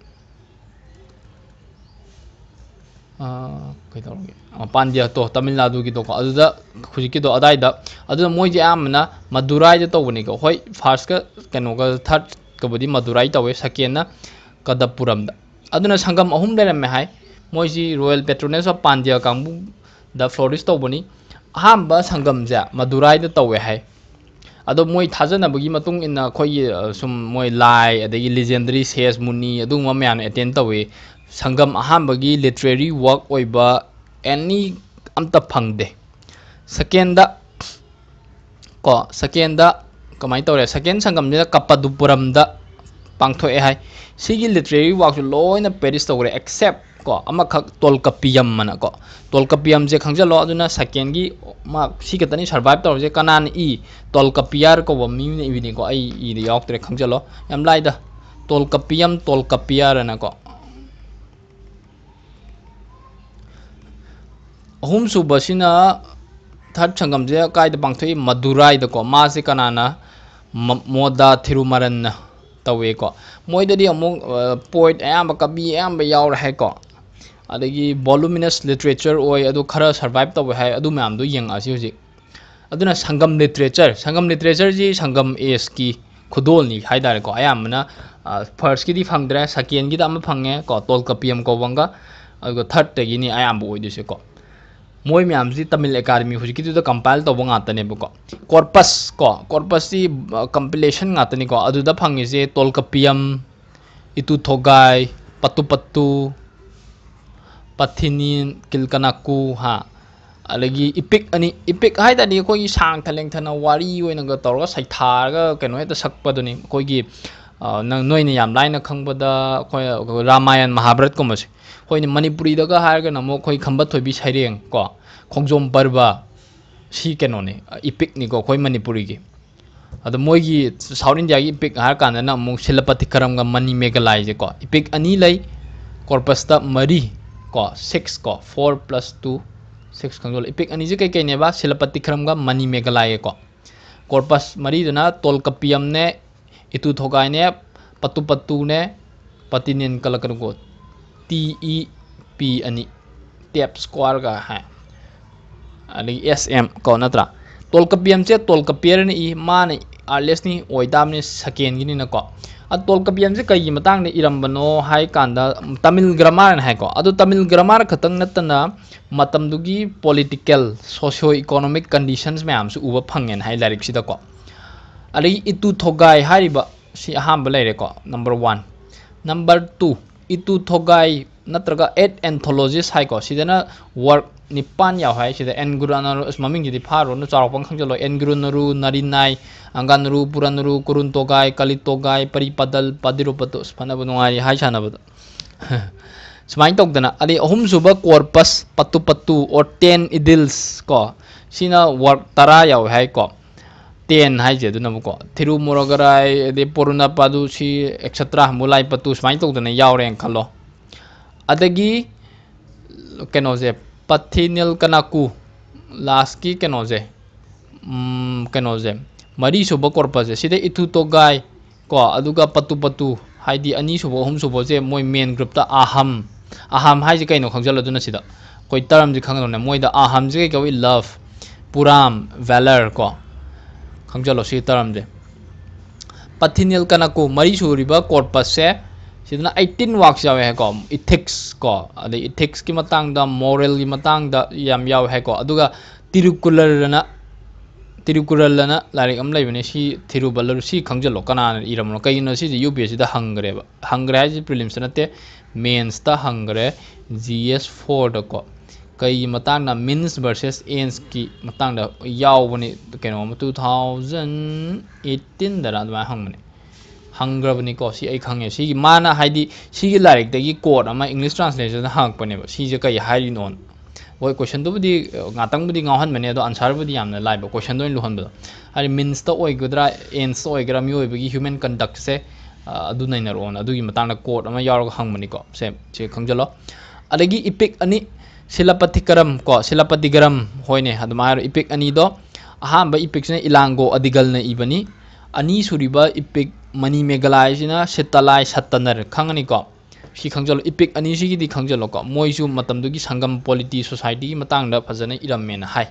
ꯀꯩꯗꯧꯔꯒꯦ ꯄꯥꯟꯗ꯭ꯌꯥ ꯇꯣ ꯇꯥꯃꯤꯜ ꯅꯥꯗꯨꯒꯤꯗꯣꯀꯣ ꯑꯗꯨꯗ ꯍꯧꯖꯤꯛꯀꯤꯗꯣ ꯑꯗꯥꯏꯗ ꯑꯗꯨꯅ ꯃꯣꯏꯁꯦ ꯑꯌꯥꯝꯕꯅ ꯃꯗꯨꯔꯥꯏꯗ ꯇꯧꯕꯅꯤꯀꯣ ꯍꯣꯏ ꯐꯥꯔꯁꯀ ꯀꯩꯅꯣꯒ ꯊꯥꯔꯠꯀꯕꯨꯗꯤ ꯃꯗꯨꯔꯥꯏ ꯇꯧꯋꯦ ꯁꯦꯀꯦꯟꯅ ꯀꯗꯄꯨꯔꯝꯗ ꯑꯗꯨꯅ ꯁꯪꯒꯝ ꯑꯍꯨꯝ ꯂꯩꯔꯝꯃꯦ ꯍꯥꯏ ꯃꯣꯏꯁꯤ ꯔꯣꯌꯦꯜ ꯄꯦꯇ꯭ꯔꯣꯅꯦꯁ ꯑꯣꯐ ꯄꯥꯟꯗ꯭ꯌꯥ ꯀꯥꯡꯕꯨꯗ ꯐ꯭ꯂꯣꯔꯤꯁ ꯇꯧꯕꯅꯤ ꯑꯍꯥꯟꯕ ꯁꯪꯒꯝꯁꯦ ꯃꯗꯨꯔꯥꯏꯗ ꯇꯧꯋꯦ ꯍꯥꯏ ꯑꯗꯣ ꯃꯣꯏ ꯊꯥꯖꯅꯕꯒꯤ ꯃꯇꯨꯡ ꯏꯟꯅ ꯑꯩꯈꯣꯏꯒꯤ ꯁꯨꯝ ꯃꯣꯏ ꯂꯥꯏ ꯑꯗꯒꯤ ꯂꯤꯖꯦꯟꯗꯔꯤ ꯁꯦꯁ ꯃꯨꯅꯤ ꯑꯗꯨꯒꯨꯝꯕ ꯃꯌꯥꯝꯅ ꯑꯦꯇꯦꯟ ꯇꯧꯋꯤ ꯁꯪꯒꯝ ꯑꯍꯥꯟꯕꯒꯤ ꯂꯤꯇꯔꯦꯔꯤ ꯋꯥꯔꯛ ꯑꯣꯏꯕ ꯑꯦꯅꯤ amta phangde second da ko second da kamai tore second sangam ni kapadupuram da pangthoe hai sigi literary work loina paris tore except ko ama khak tolkapiyam mana ko tolkapiyam je khangjalo aduna second gi ma si katani survive tawje kanan i tolkapiyar ko mi ni ni ko ai i de yok tre khangjalo yam laida tolkapiyam tolkapiyar na ko ahum subasina third sangam je kai da pangthoi madurai da ko ma se kanana moda thirumaran tawe ko moida di among poet ayamba kabi ayamba yaur hai ko adagi voluminous literature oi adu khara survive tawe hai adu mam du yeng asi hoji aduna sangam literature sangam literature ji sangam es ki khudol ni haidar ko ayamna first ki di phangdra second gi da am phange ko tolkapiyam ko wanga adu third te gi ni ayam oi dise ko moi myam ji tamil academy hoji ki da compile to wanga tane bu ko corpus ko corpus ji compilation nga tani ko adu da phangi je tolkapiyam itu thogai patu patu pathinin kilkanaku ha alagi epic ani epic haida ni ko gi sang thaleng thana wari oina ga torga saithar ga keno heta sakpa duni ko gi nang noi ni yam laina khangbada ko ramayan mahabharat ko mas ko ni manipuri da ga har ga namo ko khamba thobi saireng ko khongjom parba si keno ni epic ni ko ko manipuri gi adu moi gi south india gi epic har kan na mo silapati karam ga mani megalai je ko epic ani lai corpus ta mari ko six ko four plus two six kanjol epic ani je kai kai ne ba silapati karam ga mani megalai ko corpus mari duna tolkapiyam ne itu thogai ne patu patu ne patinin kalakar go t e p ani tap square ga ha ali sm ko natra tolkapiyam che tolkapiyar ni i mane arles ni oidam ni second gi ni na ko a tolkapiyam je kai matang ni irambano hai kanda tamil grammar hai ko adu tamil grammar khatang natana matam dugi political socio economic conditions mayam su uba phangen hai lyric sida ko ali itu thogai hariba si aham balai ko number one number two itu thogai natraga eight anthologies hai ko sidana work nipan yaw hai sida enguranaru maming ji pharo no charopang khangjalo engurunaru narinai anganru puranru kurun togai kalitogai paripadal padirupato spana bunungai hai chana bad smain tok dana ali ahum suba corpus patu patu or ten idils ko sina work tara yaw hai ko ten hai je duna ko thiru morogarai de poruna padu si etc mulai patu smain tok dana yaw reng khalo adagi keno je pathinil kanaku last ki keno je um keno je mari suba corpus je sida itu togai ko aduga patu patu haidi ani suba hum suba je moi main group ta aham aham hai je kaino khangjal aduna sida koi term je khangno ne moi da aham je kai wi love puram valor ko khangjalo si term je pathinil kanaku mari suriba corpus se sidna eighteen works yawe hai ko ethics ko ade ethics ki matang da moral ki matang da yam yaw hai ko aduga tirukular na tirukural na larik am lai bane si thirubalur si khangjalo kana iram no kai no si U P S C da hangre ba hangre ji prelims na te mains ta hangre G S four da ko kai matang na means versus ends ki matang da yaw bane keno two thousand eighteen da ra ma hang bane hangrabani ko si ai khange si mana haidi si gi larik de gi code ama english translation hang pane ba si je kai hairi non oi question do budi ngatang budi ngauhan mane do answer budi yamna lai ba question do luhan ba ari means to oi gudra ends oi gra mi oi bagi human conduct se adu nai na ron adu gi matang na code ama yar hang mani ko se che khangjalo adagi epic ani silapatikaram ko silapatigaram hoine hadmar epic ani do ahamba epic ne ilango adigal na ibani ani suriba epic mani megalai sina setalai satanar khangani ko si khangjalo epic ani si gi di khangjalo ko moisu matam du gi sangam polity society gi matang da phajana iram men hai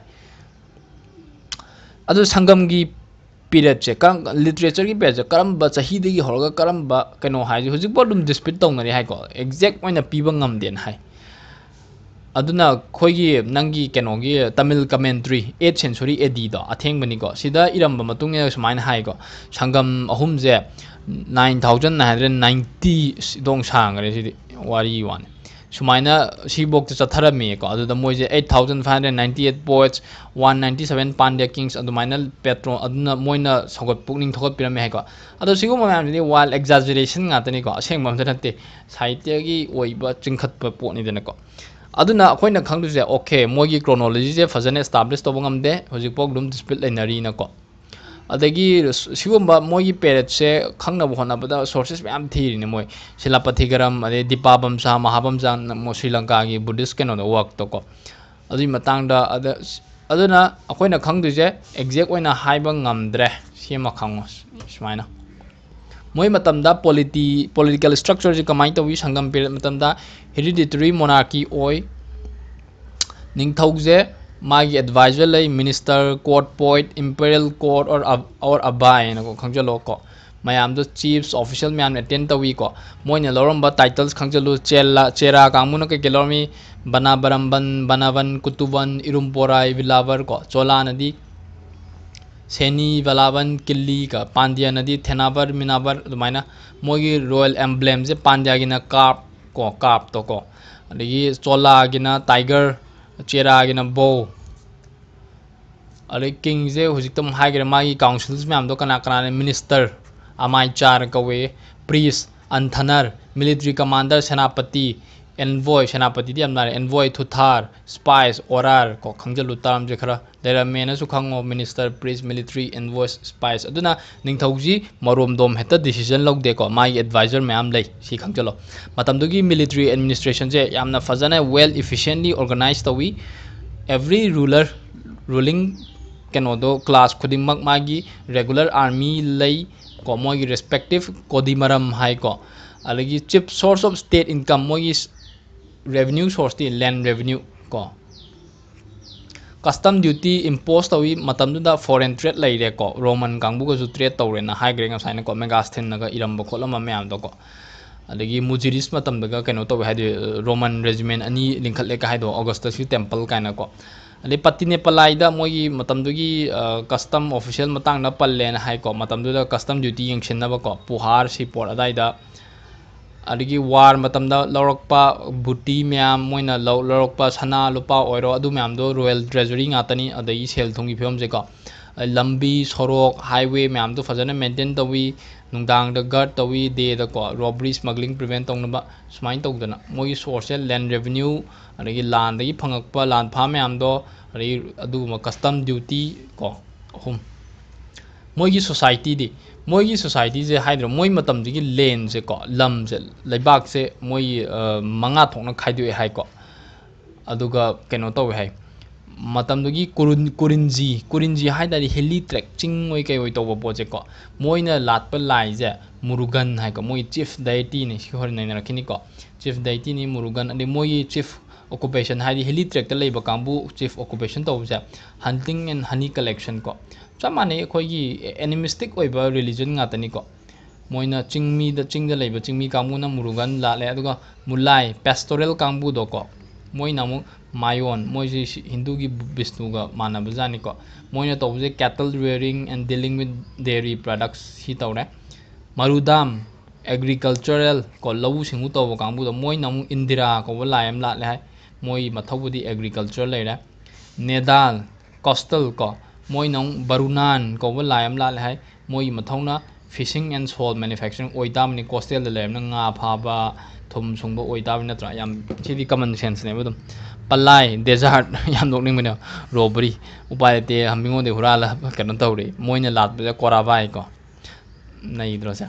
adu sangam gi period che kam literature gi page karam ba chahi de gi horga karam ba keno hai hujik bodum dispute tongari hai ko exact oina piba ngam den hai aduna khoigi nangi kenogi tamil commentary eighth century A D da atheng bani ko sida iramba matung e sumain hai ko sangam ahum je nine thousand nine hundred ninety dong sang re sidi wari wan सुमाइना सीबोक चथरमी को अदुदा मोइजे eight thousand five hundred ninety-eight poets one hundred ninety-seven Pandya kings अदुमाइना पेट्रो अदुना मोइना सगत पुकनिंग थगत पिरमे है को अदु सिगु मयामदि वाल एक्सैजरेशन गातनी को असेंग ममदे नते साहित्य की ओइबा चिंखत पोनी देना को अदुना अखोइना खंगदुजे ओके मोगी क्रोनोलॉजी जे फजने एस्टैब्लिश तोबो ngamde होजिकपोक दुम डिस्प्यूट लेनरी ना को अदगी सिगुम्बा मोगी पेरेट से खंगनब होनाबदा सोर्सेस मैम थीरिने मोय शिलापतिगरम अदे दीपाबमसा महाबमसा मो श्रीलंका की बुद्धिस्ट केनो वर्क तो को अदुई मतांगदा अद अदुना अखोइना खंगदुजे एग्जैक्ट ओइना हाइबा ngamdre सिमा खंगो सुमाइना मोय मतमदा पॉलिटी पॉलिटिकल स्ट्रक्चर जे कमाई तवी संगम पेरेट मतमदा हेरिडिटरी मोनार्की ओय निंगथौजे मागी एडवाइजर लई minister court point imperial court or or अबाय नको खंगजलो को मयाम दो चीफ्स ऑफिशियल मैम अटेंड तवी को मोइने लौरम टाइटल्स खंगजलो चेला चेरा कांगमुन के केलोमी बना बरमबन बनावन कुतुबन इरुमपोराय विलावर को चोला नदी सेनी वलावन किल्ली का पांड्या नदी थेनावर मिनावर दुमाइना मोगी रॉयल एम्ब्लेम जे पांड्या गिना कार्प को कार्प तो को अदगी चोला गिना टाइगर चेरा गिना बो अरे किंग जे हुजिकतम हाइगरे मागी काउंसिल्स मैम दो कना कना ने मिनिस्टर अमाई चार कवे प्रीस अंथनर मिलिट्री कमांडर सेनापति एनवॉय सेनापति दी अमना एनवॉय थुथार स्पाइस ओरार को खंगजलु ताम जे खरा देरा मेना सु खंगो minister priest military envoy spies अदुना निंगथौजी मरोम दोम हेता डिसीजन लौक दे को माई एडवाइजर मैम लै सी खंगजलो मतमदुगी मिलिट्री एडमिनिस्ट्रेशन जे यामना फजना वेल इफिशिएंटली ऑर्गेनाइज तवी एवरी रूलर रूलिंग केनोदो क्लास खुदिमक मागी रेगुलर आर्मी लई को मोगी रेस्पेक्टिव कोदिमरम हाई को अलगी chief source of state income मोगी रेवेन्यू सोर्स ती लैंड रेवेन्यू को कस्टम ड्यूटी इम्पोज तवी मतमदुदा फॉरेन ट्रेड लैरे को रोमन कांगबु को ट्रेड तौरे ना हाई ग्रेंग साइन को मेगास्थेन नगा इरम खोलम मैम दो को अदगी मुजिरिस मतमदगा केनो तो हाइदे रोमन रेजिमेंट अनि लिंखले का हाइदो ऑगस्टस टेंपल काइना को अले पत्तिने पलाइदा मोगी मतमदुगी कस्टम ऑफिशियल मतंग ना पल्लेन हाइ को मतमदुदा कस्टम ड्यूटी यंगसिनबा को पुहार सिपोर्ट अदाइदा अदगी वार मतमदा लौरकपा बुटी म्याम मोइना लौरकपा सना लुपा ओइरो अदु म्याम दो रॉयल ट्रेजरी ngaतनी अदगी सेल थुंगी फिल्म जे को लंबी सरोक हाईवे म्याम दो फजने मेंटेन तवी नुंदांग द गार्ड तवी दे द को रॉबरी स्मगलिंग प्रिवेंट तौनबा सुमाइन तौदना मोगी सोर्स लैंड रेवेन्यू अदगी लान दगी फंगकपा लान फा म्याम दो अदगी अदुमा कस्टम ड्यूटी को हम मोगी सोसाइटी दी मोगी सोसाइटी जे हाइद्रो मोई मतम दिगी लेन जे को लम जे लेबाक से मोई मंगा थोना खाइदो हाइ को अदुगा केनो तो हाइ मतमदुगी कुरुन कुरिनजी कुरिनजी हाइदारी हिली ट्रैक चिंग ओइ कै ओइ तोबो पोजे को मोइना लाटप लाई जे मुरुगन हाइ को मोई चीफ डाइटी नि सिहर नै रखिनी को चीफ डाइटी नि मुरुगन अदि मोई चीफ ऑक्युपेशन हाइदी हिली ट्रैक त लेबा कांबु चीफ ऑक्युपेशन तो जे हंटिंग एंड हनी कलेक्शन को चमाने खोगी एनिमिस्टिक ओइबा रिलीजन गातनी को मोइना चिंगमी द चिंग द लेबा चिंगमी कांबु ना मुरुगन लाले अदुगा मुलाई पेस्टोरल कांबु दो को मोइना मु मायोन मोइजी हिंदू की विष्णु का माना बजानी को मोइना तौजे cattle rearing and dealing with dairy products ही तौरे मरुदाम एग्रीकल्चरल को लवु सिंगु तौब कांबु दो मोइना मु इंदिरा को लायम लाले है मोइ मथौबुदी एग्रीकल्चर लेरे नेदाल कोस्टल को मोइना बरुनान को लायम लाले है मोइ मथौना फिशिंग एंड सोल मैन्युफैक्चरिंग ओइतामनि कोस्टल दे लेम nga phaba thum sungbo oitab natra yam chidi common sense ne budum palai desert yam dokning mena robbery upai te hamingo de hurala kanon tawri moina lat ba korabai ko nai drosa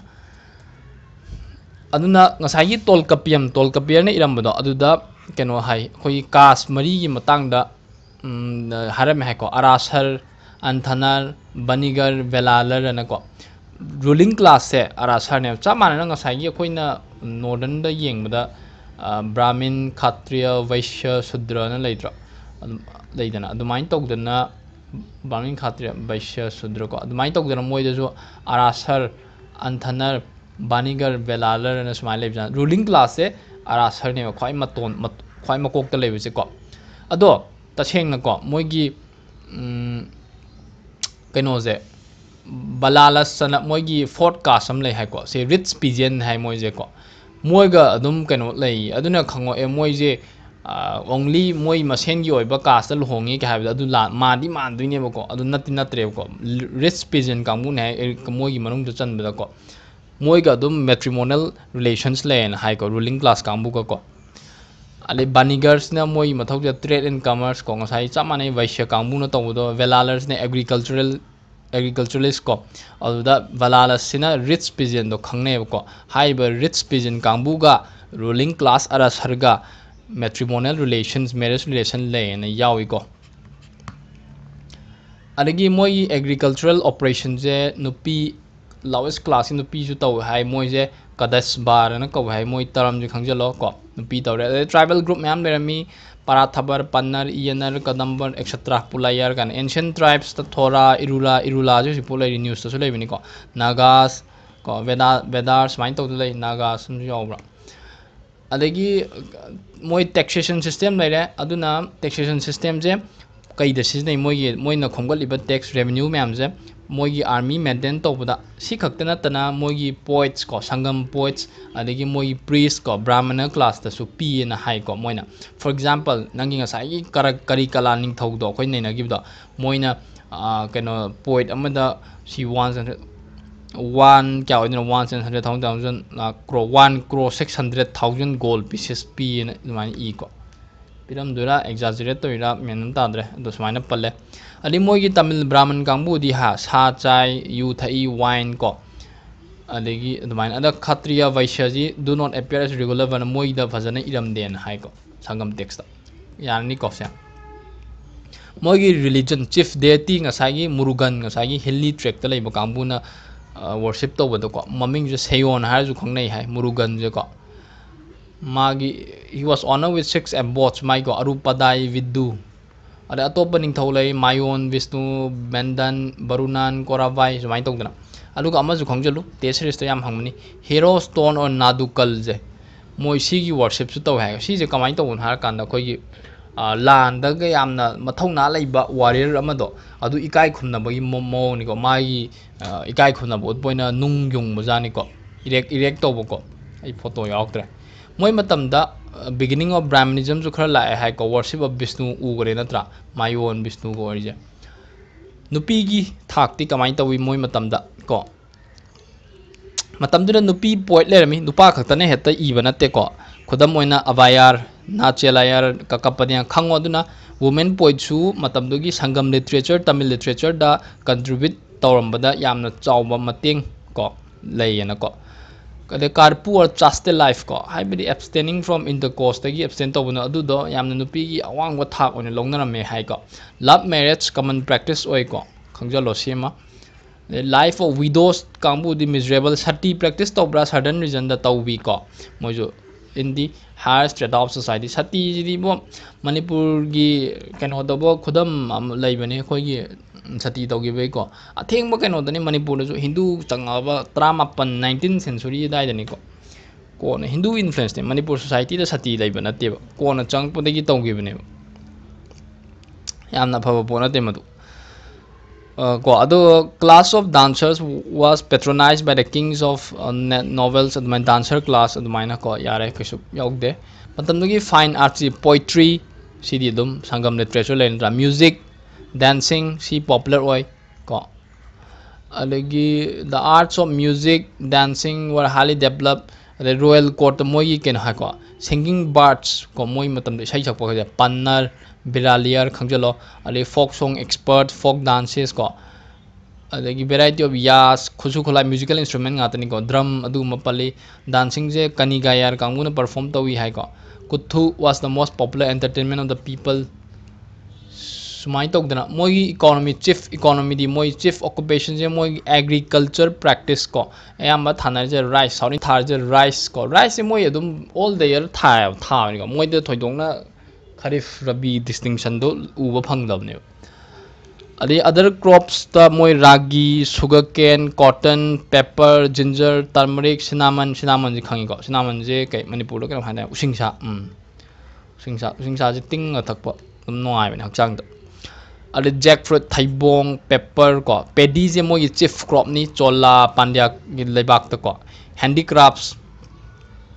aduna ngasai gi tol kapiam tol kapier ne iram bado aduda keno hai khoi kas mari gi matang da haram hai ko arasar anthanar banigar velalar na ko ruling class se arasar ne chamana ngasai gi khoina northern da yengbada brahmin khatriya vaishya shudra na leidra leidana adumain togdana brahmin khatriya vaishya shudra ko adumain togdana moi da jo arasar anthanar banigar velalar na smile leibjan ruling class se arasar ne khwai maton khwai makok ta leibe se ko ado taseng na ko moi gi kaino je balalas sana moi gi fourth caste am lei hai ko se rich pigeon hai moi je ko moiga adum kano lay aduna khango e moije only moi masen gi oiba cast l hongi ka habda adu la ma di man duine bako adu natti natre ko rich peasant kamu ne moi gi manung da chan bada ko moiga adum matrimonial relations len hai ko ruling class kamu ko ko ale banigars na moi mathau ja trade and commerce ko ngasai chamane vaishya kamu na to do velalers ne agricultural agriculturalist ko aduda valalas sina rich peasant do khangne ko haiba rich peasant kamu ga ruling class ara sarga matrimonial relations marriage relation lay na yawi ko adagi moi agricultural operations je nupi lowest class nupi ju taw hai moi je kadas bar na ko hai moi taram je khangjalo ko nupi taw re tribal group myam lerami parathabar pannar yenar kadambar etc pulayar kan ancient tribes ta thora irula irula ju pulai news to sulai bini ko nagas ko veda vedars main to lay nagas sum yawbra adagi moi taxation system laire aduna taxation system je kai da sis nei moi ge moi na khomgal liba tax revenue myam je moi gi army maintain to buda si khaktana tana moi gi poets ko sangam poets adagi moi priest ko brahmana class ta su pi na hai ko moina for example nangi nga sai kara kari kala ning thau do khoi nei na gi da moina keno poet amada si wants one kya oina one hundred thousand crore one crore six hundred thousand gold pieces p in mani e ko piram dura exaggerate to ira menam tadre do smaina palle ali moi gi tamil brahman kangbu di ha sa chai yu thai wine ko adegi admain ada khatriya vaishya ji do not appear as regular when moi da bhajana iram den hai ko sangam text yani ko sya moi gi religion chief deity ngasai gi murugan ngasai gi hilly trek ta leiba kangbu na worship to bado ko maming je seyon har ju khongnei hai murugan je ko magi he was honored with six abots mai ko arupadai viddu ada atop ning tholai mayon vishnu bendan barunan koravai jumai to dana alu ka amaju khongjalu te series to yam hangmani hero stone or nadukal je moi si gi worship su to hai si je kamai to har kan da khoi gi lan da ga yamna mathongna leiba warrior amado adu ikai khumna bagi momo ni ko mai ikai khumna bot poina nung yung mujani ko irek irek to ko ai photo yauktre moi matam da beginning of brahmanism ju khara la hai ko worship of vishnu u gore natra mayon vishnu ko orije nupi gi thak ti kamai to wi moi matam da ko matam du nupi poet le mi nupa khaktane heta iba natte ko khudam oina abayar nachelayar kakapanya khango duna women poet su matam du gi sangam literature tamil literature da contribute tawrambada yamna chawba mateng ko leyena ko kade karpu or chaste life ko haibidi abstaining from intercourse tagi abstain tawbuna adu do yamna nupi gi awang wa thak one longnara me hai ko love marriage common practice oi ko khangjalo sema the life of widows kambu di miserable sati practice tawbra certain reason da tawbi ko mojo in the higher strata of society sati di bo manipur gi kano do bo khudam laibane khoi gi sati tawgi be ko atheng bo kano dani manipur ju hindu changaba tramapan nineteenth century dai dani ko ko na hindu influence ne manipur society da sati laiba na te ko na chang pu dagi tawgi bane yamna phaba bo na te madu ko ado class of dancers was patronized by the kings of uh, novels and my dancer class and my ko yare kasu yogde matam gi fine arts poetry cd dum sangam literature len music dancing si popular oi ko alagi the arts of music dancing were highly developed the royal court moi ken ha ko singing bards ko moi matam de sai sakpa ga pannar biraliar khangjalo ali folk song expert folk dances ko adagi variety of yas khusu khula musical instrument ngatani ko drum adu mapali dancing je kaniga yar kanguna perform tawi hai ko kuthu was the most popular entertainment of the people sumai tok dana moi economy chief economy di moi chief occupation je moi agriculture practice ko ayamba thana je rice sauni thar je rice ko rice moi adum all the year tha tha ni ko moi de thoidongna kharif rabi distinction do uba phangdabne adi other crops ta moi ragi sugarcane cotton pepper ginger turmeric cinnamon cinnamon ji khangi ko cinnamon je kai manipur lo kana hana usingsa um usingsa usingsa je ting athakpa dum noi ben hakchang da adi jackfruit thaibong pepper ko paddy je moi chief crop ni chola pandya gi lebak ta ko handicrafts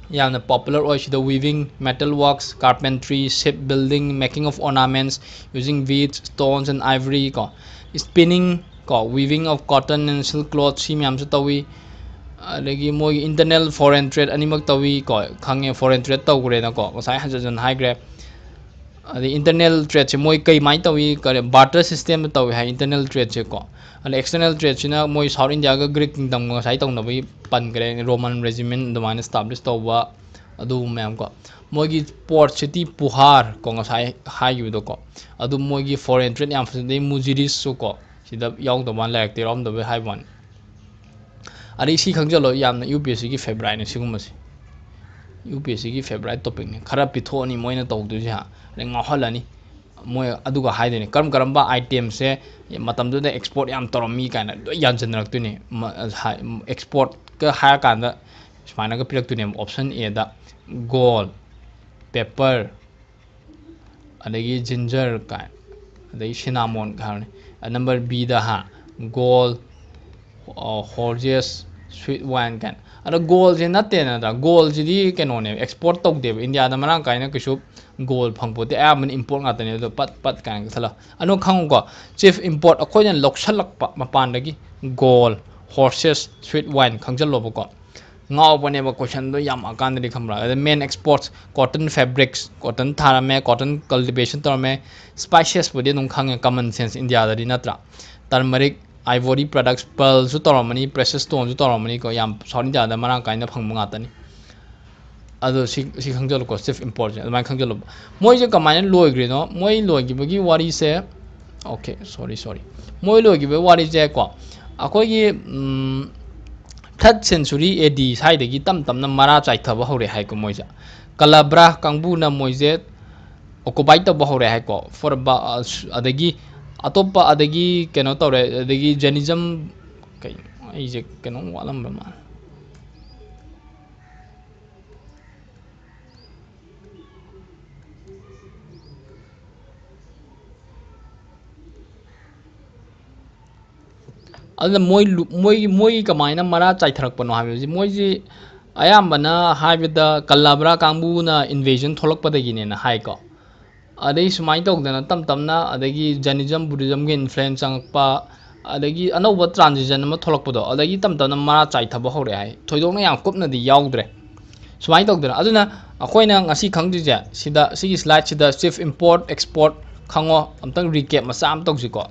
yamna popular oy sida weaving, metal works, carpentry, shipbuilding, making of ornaments using beads, stones and ivory ko, spinning ko, weaving of cotton and silk cloth si myam su tawi, adagi moi internal foreign trade animak tawi ko khange foreign trade taw gure na ko ngasai hajan high grade the internal trade che moi kai mai tawi ka barter system tawi ha internal trade che ko and external trade china moi south india ga greek kingdom ngasai taw na bi pan gre roman regiment the man established tawa adu mem ko moi gi port city puhar ko ngasai ha yu do ko adu moi gi foreign trade yam phade mujiris su ko sida yaw do man lek te rom do hai one ari si khangjalo yamna U P S C gi February ne sigum si U P S C gi February topic ne khara pitho ni moina tawdu ja le ngahalani moy aduga haideni karam karamba item se matam du de export yam toromi kana do yanjan raktu ne export ka ha kanda smana ga pirak tu ne option A da gold pepper adagi ginger ka adagi cinnamon ka number B da ha gold horses sweet wine kan ada gold je natte na da gold ji di kenone export tok de india da marang kaina kisu gold phangpo te am import nga tane do pat pat kan thala ano khang ko chief import akoi nan loksalak pa mapan dagi gold horses sweet wine khangjal lo ko ngaw bane ba question do yam akan ri khamra the main exports cotton fabrics cotton tharame cotton cultivation tarame spices bodi nung khang common sense india da di natra turmeric ivory products pearl su toromani precious stone su toromani ko yam south india da marang kaina phangmu nga tani ado si si khangjal ko chief import ma khangjal moi je kamai loi gre no moi loi gi bagi wari se okay sorry sorry moi loi gi be wari je ko akoi gi third century A D sai de gi tam tam na mara chai thaba hore hai ko moi ja kalabra kangbu na moi je occupy to ba hore hai ko for ba adagi atopa adagi keno tore adagi jainism kai ai je keno walam ba ma adna moi moi moi kamaina mara chai tharak pano ha ji moi ji ayambana haibida kalabra kangbu na invasion tholok padagi ne na hai ko adai sumai tok dana tam tam na adagi jainism buddhism ge influence angpa adagi anova transition ma tholok podo adagi tam tam na mara chai thaba hore hai thoidok na yam kupna di yaudre sumai tok dana aduna akoina ngasi khangji ja sida sigi slide sida chief import export khango amtang recap macha am tok ji ko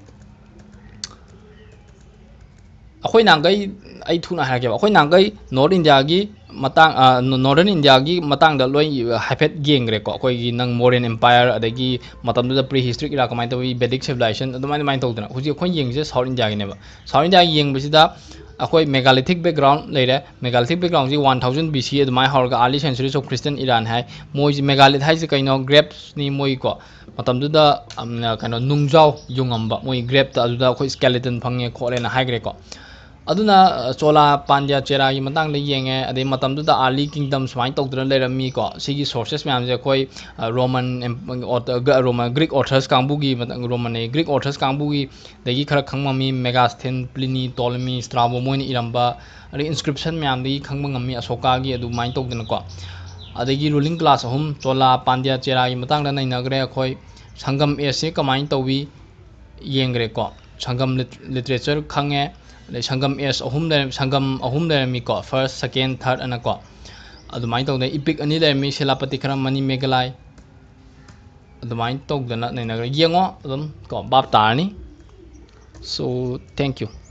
akhoi nangai ai thuna ha ke akhoi nangai north india gi matang northern india gi matang da loi hafet geng re ko koi gi nang Mauryan empire adagi matam da prehistoric era kamai to vedic civilization adumai mai to dana huji khoi yeng je south india gi ne ba south india gi yeng bisida akhoi megalithic background leire megalithic background ji one thousand B C adumai hor ga early centuries of Christian Iran hai moi ji megalith hai ji kaino grapes ni moi ko matam da kaino nungjau yungamba moi grape ta da khoi skeleton phange khole na hai gre ko aduna chola pandya chera gi matang le yenge adai matam du da early kingdom swine tok dran le rami ko sigi sources myam je koi roman roman greek authors kangbu gi matang roman greek authors kangbu gi dagi khara khangma mi megasthenes pliny ptolemy strabo moin iramba ari inscription myam di khangma ngami asoka gi adu main tok dan ko adagi ruling class hum chola pandya chera gi matang da nai nagre koi sangam ase kamain towi yengre ko sangam literature khange Sangam is ahum da Sangam ahum da mi ko first second third ana ko adumai tok da epic ani da mi selapati kram mani megalai adumai tok da na na yengo adum ko bab ta ni so thank you.